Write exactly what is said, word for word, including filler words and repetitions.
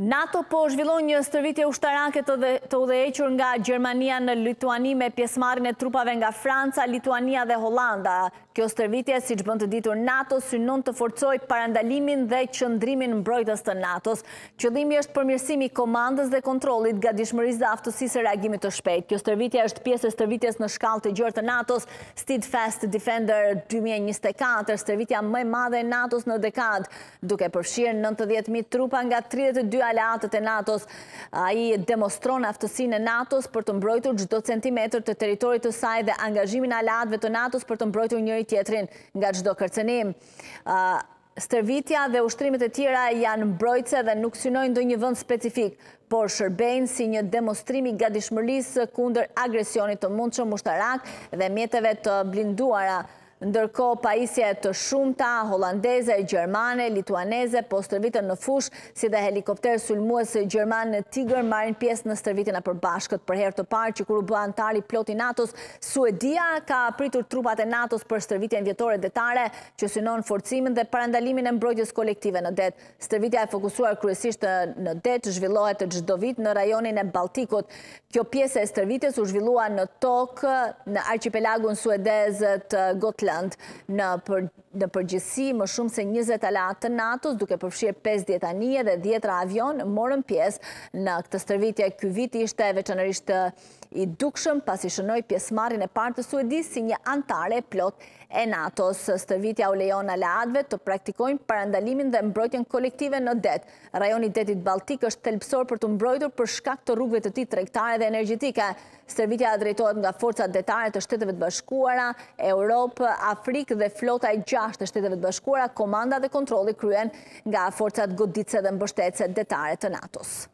NATO po zhvillon një stërvitje ushtarake të udhëhequr nga Gjermania në Lituani me pjesëmarrjen e trupave nga Franca, Lituania dhe Hollanda. Kjo stërvitje, siç bën të ditur NATO, synon të forcojë parandalimin dhe qëndrimin mbrojtës të NATO-s. Qëllimi është përmirësimi i komandës dhe kontrollit, gatishmërisë dhe aftësisë së reagimit të shpejtë. Kjo stërvitje është pjesë e stërvitjes në shkallë të gjerë të NATO-s, Steadfast Defender dy mijë e njëzet e katër, stërvitja më e madhe e NATO-s në dekadë, duke përfshirë nëntëdhjetë mijë trupa nga tridhjetë e dy aleatët e NATO-s. Ai demonstron aftësinë e NATO-s për të mbrojtur çdo centimetër të territorit të saj dhe angazhimin e aleatëve të NATO-s për të mbrojtur njëri tjetrin nga çdo kërcënim. Stërvitja dhe ushtrimet e tjera janë mbrojtëse dhe nuk synojnë ndonjë vend specifik, por shërbejnë si një demonstrim i gatishmërisë kundër agresionit të mundshëm ushtarak dhe mjeteve të blinduara. Ndërkohë pajisje të shumta holandeze, gjermane, lituaneze po stërviten në fushë, si dhe helikopter sulmues gjerman Tiger marrin pjesë në stërvitjen e përbashkët. Për herë të parë që kur u bë antar i plot i NATO-s, Suedia ka pritur trupat e NATO-s për stërvitjen vjetore detare që synon forcimin dhe parandalimin e mbrojtjes kolektive në det. Stërvitja e fokusuar kryesisht në det zhvillohet çdo vit në rajonin e Balltikut. Kjo pjesë e stërvitjes u zhvillua në tokë në arqipelagun suedez të Gotland. Në, për, në përgjithësi, më shumë se njëzet aleatë të NATO-s, duke përfshirë pesëdhjetë anije dhe dhjetra avion, morën pjesë në këtë stërvitje. Ky vit ishte veçanërisht i dukshëm pasi shënoi pjesëmarrjen e parë të Suedisë si një antare plot e NATO-s. Stërvitja u lejon aleatëve të praktikojnë parandalimin dhe mbrojtjen kolektive në det. Rajoni i detit Balltik është thelbësor për të mbrojtur për shkak të rrugëve të tij tregtare dhe energjetike. Stërvitja drejtohet nga forcat detare të Shteteve të Bashkuara, Europë, Afrikë dhe flota e gjashtë të Shteteve të Bashkuara. Komanda dhe kontrolli kryen nga forcat goditëse dhe mbështetëse detare të NATO-s.